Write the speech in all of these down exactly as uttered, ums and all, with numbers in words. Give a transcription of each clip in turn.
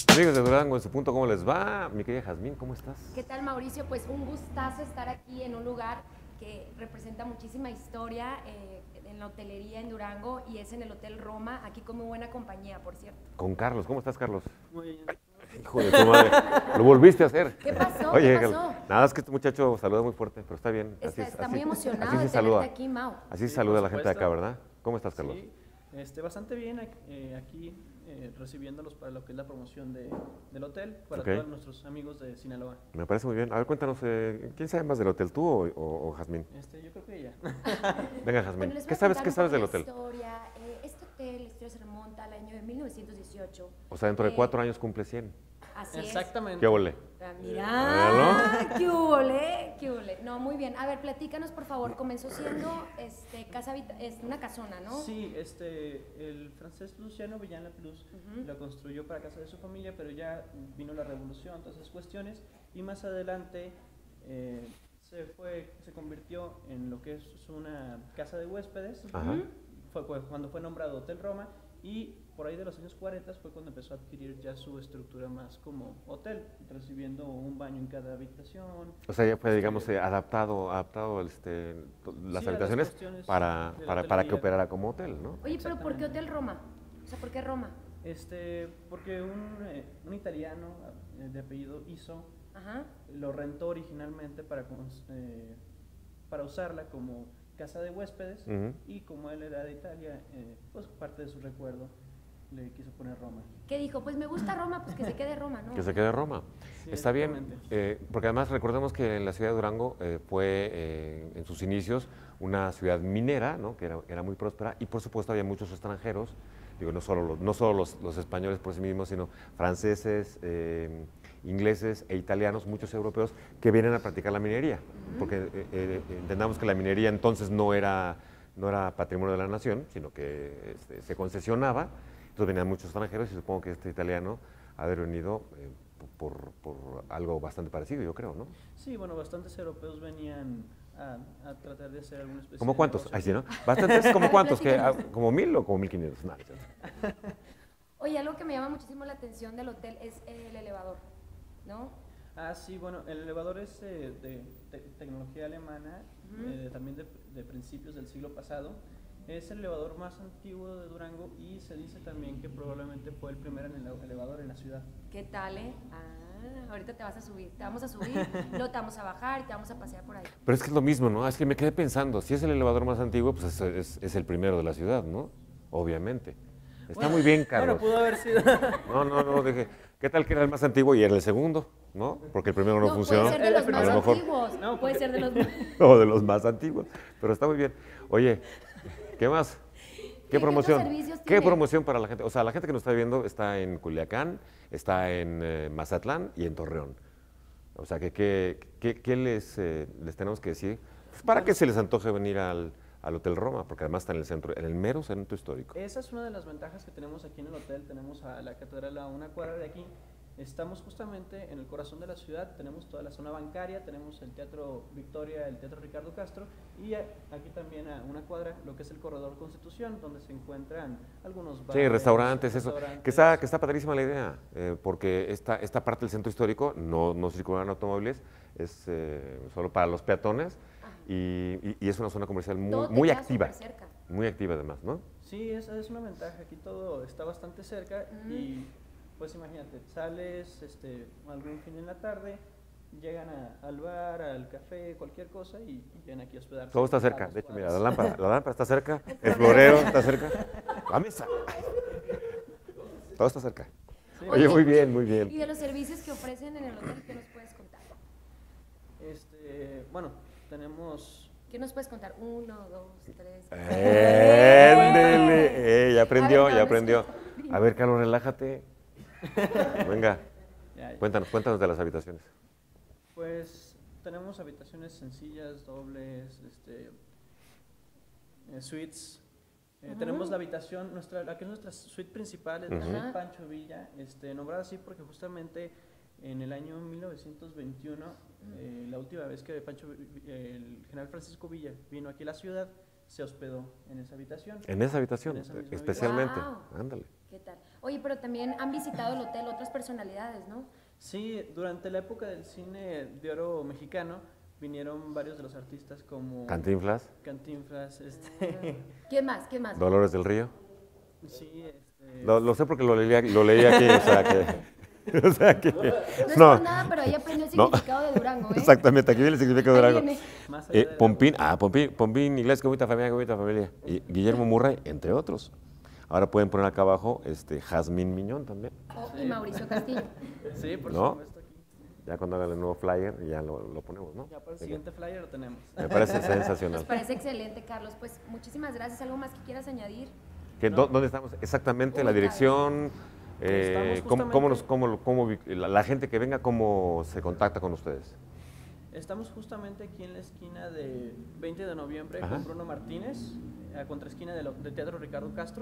Amigos de Durango, en su punto, ¿cómo les va? Mi querida Jazmín, ¿cómo estás? ¿Qué tal, Mauricio? Pues un gustazo estar aquí en un lugar que representa muchísima historia eh, en la hotelería en Durango y es en el Hotel Roma, aquí con muy buena compañía, por cierto. Con Carlos, ¿cómo estás, Carlos? Muy bien. Hijo de tu madre, lo volviste a hacer. ¿Qué pasó? Oye, ¿Qué pasó? nada, es que este muchacho saluda muy fuerte, pero está bien. Está, Así es, está así, muy emocionado así se de saluda. tenerte aquí, Mau. Así se Sí, saluda a por la gente de acá, supuesto. ¿verdad? ¿Cómo estás, Carlos? Sí, este, bastante bien ac- eh, aquí eh, recibiéndolos para lo que es la promoción de, del hotel, para Ok. todos nuestros amigos de Sinaloa. Me parece muy bien. A ver, cuéntanos, eh, ¿quién sabe más del hotel, tú o, o- o Jazmín? Este, yo creo que ella. Venga, Jazmín, Bueno, les voy ¿qué a sabes, contar qué un sabes poco del la hotel? Historia. Eh, este hotel, la historia se remonta al año de mil novecientos dieciocho. O sea, dentro de Eh, cuatro años cumple cien. Así Exactamente. ¿Qué ole? es. Ah, Míralo. Mira, qué hubole, qué hubole. No, muy bien. A ver, platícanos, por favor. Comenzó siendo este, casa habita- es una casona, ¿no? Sí, este, el francés Luciano Villan Lapalus Ujú. lo construyó para casa de su familia, pero ya vino la revolución, todas esas cuestiones, y más adelante eh, se fue, se convirtió en lo que es una casa de huéspedes. Ajá. Ujú. Fue cu- cuando fue nombrado Hotel Roma, y por ahí de los años cuarenta fue cuando empezó a adquirir ya su estructura más como hotel, recibiendo un baño en cada habitación. O sea, ya fue, Este, digamos, eh, adaptado, adaptado este, to- las Sí, a las habitaciones cuestiones para, de la para, para que hotelería. operara como hotel, ¿no? Oye, pero ¿por qué Exactamente. Hotel Roma? O sea, ¿por qué Roma? Este, porque un, eh, un italiano eh, de apellido Iso Ajá. lo rentó originalmente para, cons- eh, para usarla como casa de huéspedes, Ujú. y como él era de Italia, eh, pues parte de su recuerdo le quiso poner Roma. ¿Qué dijo? Pues me gusta Roma, pues que se quede Roma, ¿no? Que se quede Roma. Sí, Está bien, exactamente. eh, porque además recordemos que en la ciudad de Durango eh, fue eh, en sus inicios una ciudad minera, ¿no? Que era, era muy próspera y por supuesto había muchos extranjeros, digo, no solo los, no solo los, los españoles por sí mismos, sino franceses, eh, ingleses e italianos, muchos europeos, que vienen a practicar la minería, porque eh, eh, entendamos que la minería entonces no era, no era patrimonio de la nación, sino que este, se concesionaba. Entonces venían muchos extranjeros y supongo que este italiano ha de haber venido eh, por, por algo bastante parecido, yo creo, ¿no? Sí, bueno, bastantes europeos venían a, a tratar de hacer alguna especie ¿Cómo de cuántos? negocio Ahí sí, aquí. ¿no? ¿Bastantes? ¿Cómo cuántos? ¿Que, ah, Platícanos. ¿Como mil o como mil quinientos? No, Oye, algo que me llama muchísimo la atención del hotel es el elevador, ¿no? Ah, sí, bueno, el elevador es eh, de te- tecnología alemana, Ujú. eh, también de, de principios del siglo pasado. Es el elevador más antiguo de Durango, y se dice también que probablemente fue el primer en el elevador en la ciudad. ¿Qué tal, eh? Ah, ahorita te vas a subir, te vamos a subir, luego te vamos a bajar y te vamos a pasear por ahí. Pero es que es lo mismo, ¿no? Es que me quedé pensando, si es el elevador más antiguo, pues es, es- es el primero de la ciudad, ¿no? Obviamente. Está Bueno, muy bien, Carlos. Bueno, pudo haber sido. No, no, no, dije, ¿qué tal que era el más antiguo y era el segundo? ¿No? Porque el primero no, No, funcionó. puede ser de Era los el más A lo mejor- antiguos, No, puede porque- ser de los más... O de los más antiguos. Pero está muy bien. Oye, ¿qué más? ¿Qué- ¿Qué qué promoción? otros servicios ¿Qué tiene? promoción para la gente? O sea, la gente que nos está viendo está en Culiacán, está en eh, Mazatlán y en Torreón. O sea, que, que- que- ¿qué les, eh, les tenemos que decir? Pues, ¿para qué se les antoje venir al, al Hotel Roma? Porque además está en el centro, en el mero centro histórico. Esa es una de las ventajas que tenemos aquí en el hotel. Tenemos a la catedral a una cuadra de aquí. Estamos justamente en el corazón de la ciudad. Tenemos toda la zona bancaria, tenemos el Teatro Victoria, el Teatro Ricardo Castro, y a- aquí también a una cuadra lo que es el Corredor Constitución, donde se encuentran algunos Sí, bares, restaurantes, eso. restaurantes. Que está, que está padrísima la idea, eh, porque esta, esta parte del centro histórico no, no circulan automóviles, es eh, solo para los peatones Ajá. y, y- y es una zona comercial muy, Todo te muy queda activa. súper cerca. Muy activa además, ¿no? Sí, esa es una ventaja. Aquí todo está bastante cerca, Mm. y pues imagínate, sales este, algún fin en la tarde, llegan a- al bar, al café, cualquier cosa, y, y llegan aquí a hospedarse. Todo está a cerca. dos De hecho, mira, cuadras. la lámpara, la lámpara está cerca, el florero está cerca, la mesa. Ay. Todo está cerca. Sí. Oye, muy bien, muy Y bien. de los servicios que ofrecen en el hotel, ¿qué nos puedes contar? Este, bueno, tenemos. ¿Qué nos puedes contar? Uno, dos, tres. Éndele. Eh, ya aprendió, A ver, no, ya no aprendió. es- A ver, Carlos, relájate. Venga, Ya, ya. cuéntanos, cuéntanos de las habitaciones. Pues tenemos habitaciones sencillas, dobles, este, eh, suites. Eh, Ujú. Tenemos la habitación, nuestra, la que es nuestra suite principal, es la Ujú. suite Ajá. Pancho Villa, este, nombrada así porque justamente en el año mil novecientos veintiuno, eh, la última vez que Pancho, Vi- el general Francisco Villa vino aquí a la ciudad, se hospedó en esa habitación. En esa habitación, En esa misma especialmente. Wow. Ándale. ¿Qué tal? Oye, Oye, pero también han visitado el hotel otras personalidades, ¿no? Sí, durante la época del cine de oro mexicano vinieron varios de los artistas como Cantinflas, Cantinflas, este, ¿Quién más? ¿Quién más? Dolores del Río. sí, este, Lo, lo sé porque lo leía, lo leí aquí, o sea que... O sea que No es no, por nada, pero ahí aprendió el No. significado de Durango, ¿eh? exactamente, aquí viene el significado de Ahí Durango. viene. más allá Eh, de la- Pompín, ah, Pompín, Pompín, Iglesias, qué bonita familia, qué bonita familia. Y Guillermo Murray, entre otros. Ahora pueden poner acá abajo este, Jazmín Miñón también, Oh, y Mauricio Castillo. Sí, por ¿no? supuesto aquí. Ya cuando hagan el nuevo flyer ya lo, lo ponemos, ¿no? Ya para el siguiente flyer lo tenemos. Me parece Nos sensacional. parece excelente, Carlos. Pues muchísimas gracias. ¿Algo más que quieras añadir? ¿Qué- dó- ¿Dónde estamos? Exactamente, la dirección, eh, Estamos cómo, cómo nos- justamente- cómo- cómo vi- la, la gente que venga, cómo se contacta con ustedes. Estamos justamente aquí en la esquina de veinte de noviembre Ajá. con Bruno Martínez, a contraesquina del de Teatro Ricardo Castro.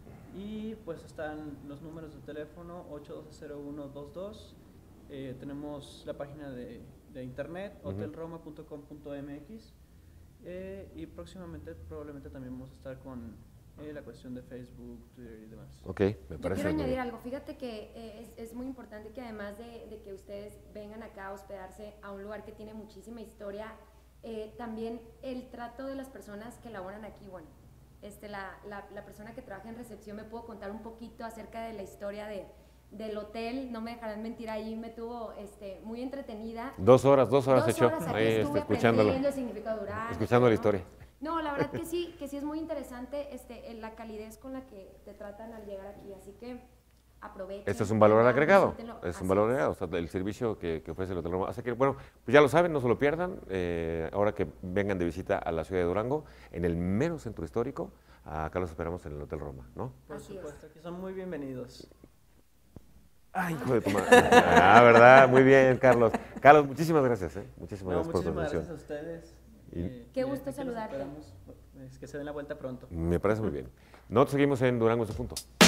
Y pues están los números de teléfono ocho uno dos cero uno dos dos. Eh, tenemos la página de, de internet, Ujú. hotel roma punto com punto m x. Eh, y próximamente probablemente también vamos a estar con eh, la cuestión de Facebook, Twitter y demás. Ok, me Yo parece quiero muy añadir bien. algo. Fíjate que eh, es, es muy importante que además de, de que ustedes vengan acá a hospedarse a un lugar que tiene muchísima historia, eh, también el trato de las personas que laboran aquí, bueno, este, la, la, la persona que trabaja en recepción me pudo contar un poquito acerca de la historia de, del hotel, no me dejarán mentir, ahí me tuvo este, muy entretenida. Dos horas, dos horas Dos echó horas aquí ahí este, estuve escuchándolo. aprendiendo el significado de Durango, escuchando la ¿no? historia. No, la verdad que sí, que sí es muy interesante este, la calidez con la que te tratan al llegar aquí, así que aprovechen. Este es un valor vengan, agregado, visítenlo. es un Así valor es. agregado, o sea, el servicio que, que ofrece el Hotel Roma. Así que, bueno, pues ya lo saben, no se lo pierdan, eh, ahora que vengan de visita a la ciudad de Durango, en el mero centro histórico, acá los esperamos en el Hotel Roma, ¿no? Por Así es. supuesto, aquí son muy bienvenidos. Ay, hijo de tu madre. Ah, ¿verdad? Muy bien, Carlos. Carlos, muchísimas gracias, ¿eh? Muchísimas No, gracias por tu muchísimas atención. gracias a ustedes. Y- Eh, Qué y gusto aquí los saludarte. esperamos, pues, que se den la vuelta pronto. Me parece muy bien. Nosotros seguimos en Durango en su punto.